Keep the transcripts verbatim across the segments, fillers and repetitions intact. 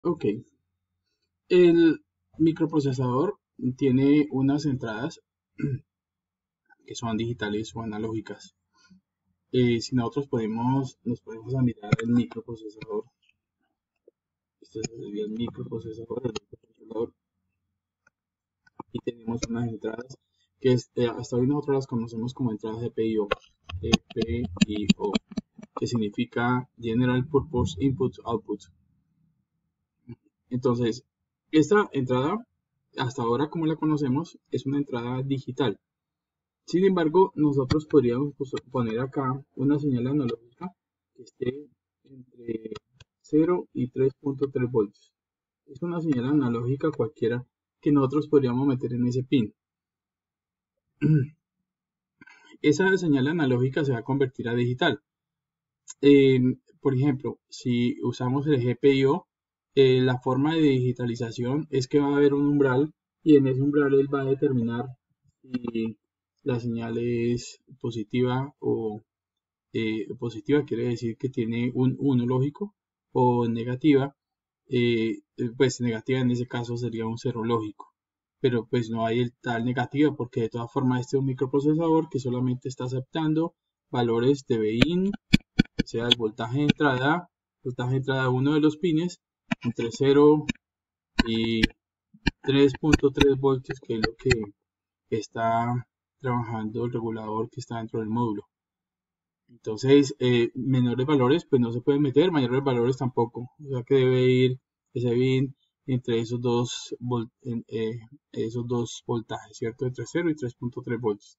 Ok, el microprocesador tiene unas entradas que son digitales o analógicas. Eh, si nosotros podemos, nos podemos a mirar el microprocesador, este sería el microprocesador, el microcontrolador, y tenemos unas entradas que es, eh, hasta hoy nosotros las conocemos como entradas G P I O, G P I O, que significa General Purpose Input Output. Entonces, esta entrada, hasta ahora como la conocemos, es una entrada digital. Sin embargo, nosotros podríamos poner acá una señal analógica que esté entre cero y tres punto tres voltios. Es una señal analógica cualquiera que nosotros podríamos meter en ese pin. Esa señal analógica se va a convertir a digital. Eh, por ejemplo, si usamos el G P I O, eh, la forma de digitalización es que va a haber un umbral y en ese umbral él va a determinar si la señal es positiva o eh, positiva quiere decir que tiene un uno lógico, o negativa, eh, pues negativa en ese caso sería un cero lógico. Pero pues no hay el tal negativa porque de todas formas este es un microprocesador que solamente está aceptando valores de Bin, o sea el voltaje de entrada, voltaje de entrada de uno de los pines entre cero y tres punto tres voltios, que es lo que está trabajando el regulador que está dentro del módulo. Entonces, eh, menores valores pues no se pueden meter, mayores valores tampoco. O sea que debe ir ese bin entre esos dos, en, eh, esos dos voltajes, ¿cierto? Entre cero y tres punto tres voltios.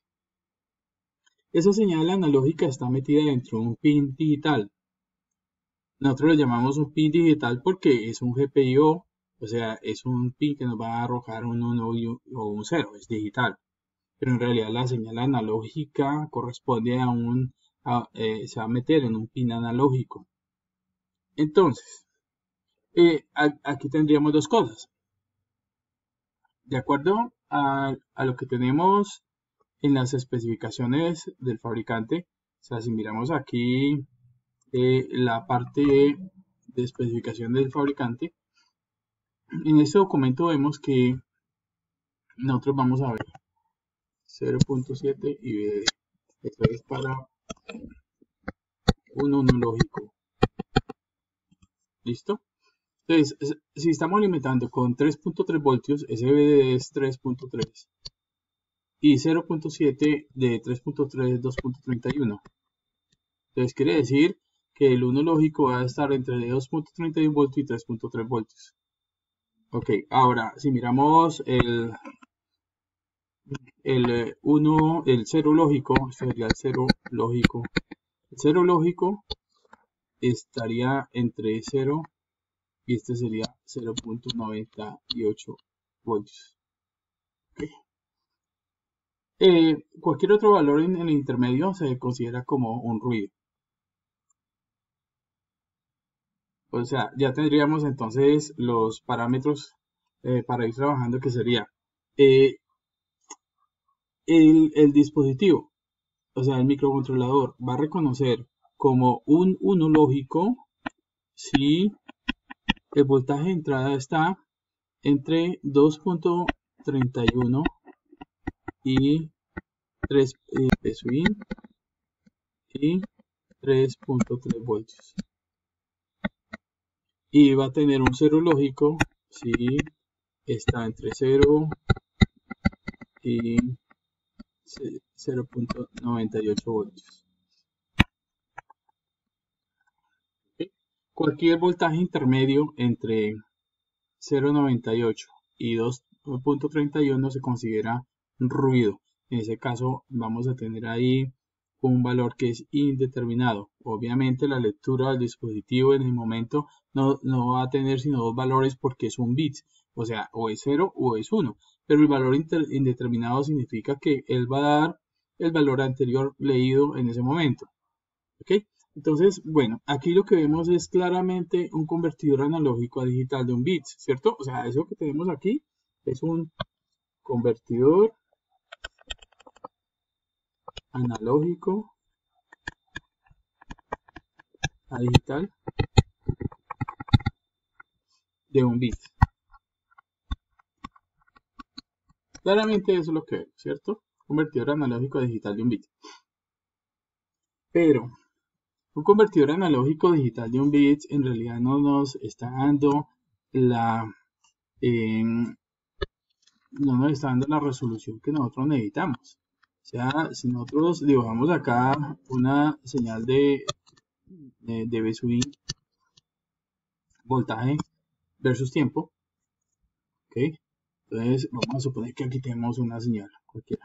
Esa señal analógica está metida dentro de un pin digital. Nosotros lo llamamos un pin digital porque es un G P I O, o sea, es un pin que nos va a arrojar un uno o un cero, es digital. Pero en realidad la señal analógica corresponde a un, a, eh, se va a meter en un pin analógico. Entonces, eh, aquí tendríamos dos cosas. De acuerdo a, a, lo que tenemos en las especificaciones del fabricante, o sea, si miramos aquí eh, la parte de especificación del fabricante, en este documento vemos que nosotros vamos a ver cero punto siete y B D. Esto es para un uno lógico. ¿Listo? Entonces, si estamos alimentando con tres punto tres voltios, ese B D es tres punto tres. Y cero punto siete de tres punto tres es dos punto treinta y uno. Entonces quiere decir que el uno lógico va a estar entre dos punto treinta y uno voltios y tres punto tres voltios. Ok, ahora si miramos el, el uno, el cero lógico, este sería el cero lógico. El cero lógico estaría entre cero y este sería cero punto noventa y ocho voltios. Okay. Eh, cualquier otro valor en el intermedio se considera como un ruido. O sea, ya tendríamos entonces los parámetros eh, para ir trabajando, que sería eh, el, el dispositivo, o sea, el microcontrolador va a reconocer como un uno lógico si el voltaje de entrada está entre dos punto treinta y uno y tres eh, y tres punto tres voltios. Y va a tener un cero lógico si está entre cero y cero punto noventa y ocho voltios. ¿Okay? Cualquier voltaje intermedio entre cero punto noventa y ocho y dos punto treinta y uno se considera ruido. En ese caso vamos a tener ahí un valor que es indeterminado. Obviamente la lectura del dispositivo en el momento no, no va a tener sino dos valores porque es un bit, o sea, o es cero o es uno. Pero el valor indeterminado significa que él va a dar el valor anterior leído en ese momento. ¿Ok? Entonces, bueno, aquí lo que vemos es claramente un convertidor analógico a digital de un bit, ¿cierto? O sea, eso que tenemos aquí es un convertidor analógico a digital de un bit. Claramente eso es lo que vemos, ¿cierto? Convertidor analógico digital de un bit. Pero un convertidor analógico digital de un bit en realidad no nos está dando la eh, no nos está dando la resolución que nosotros necesitamos. O sea, si nosotros dibujamos acá una señal de, de, de V sub I, voltaje versus tiempo, ¿ok? Entonces vamos a suponer que aquí tenemos una señal cualquiera.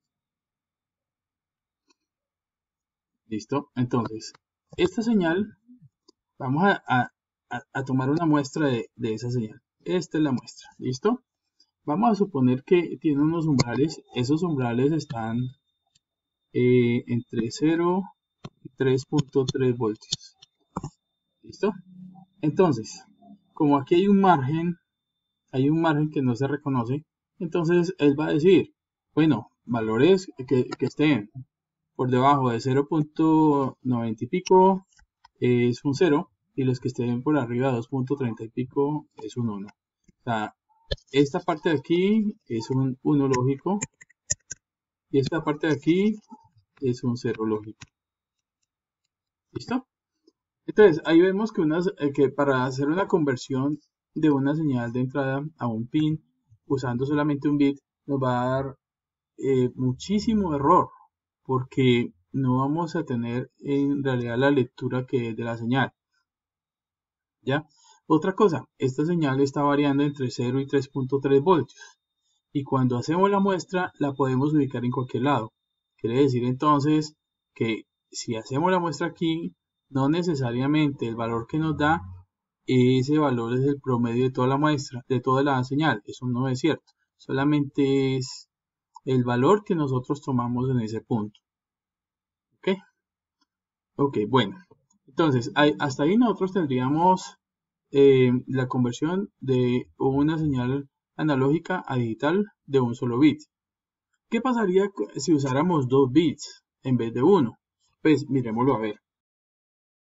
¿Listo? Entonces, esta señal, vamos a, a, a tomar una muestra de, de esa señal. Esta es la muestra, ¿listo? Vamos a suponer que tiene unos umbrales. Esos umbrales están eh, entre cero y tres punto tres voltios. ¿Listo? Entonces, como aquí hay un margen, hay un margen que no se reconoce, entonces él va a decir, bueno, valores que, que estén por debajo de cero punto noventa y pico es un cero, y los que estén por arriba de dos punto treinta y pico es un uno. O sea, esta parte de aquí es un uno lógico, y esta parte de aquí es un cero lógico. ¿Listo? Entonces, ahí vemos que, unas, eh, que para hacer una conversión de una señal de entrada a un pin usando solamente un bit nos va a dar eh, muchísimo error, porque no vamos a tener en realidad la lectura que es de la señal. ¿Ya? Otra cosa, esta señal está variando entre cero y tres punto tres voltios, y cuando hacemos la muestra la podemos ubicar en cualquier lado. Quiere decir entonces que si hacemos la muestra aquí, no necesariamente el valor que nos da, ese valor es el promedio de toda la muestra, de toda la señal. Eso no es cierto. Solamente es el valor que nosotros tomamos en ese punto. ¿Ok? Ok, bueno. Entonces, hay, hasta ahí nosotros tendríamos eh, la conversión de una señal analógica a digital de un solo bit. ¿Qué pasaría si usáramos dos bits en vez de uno? Pues miremoslo a ver.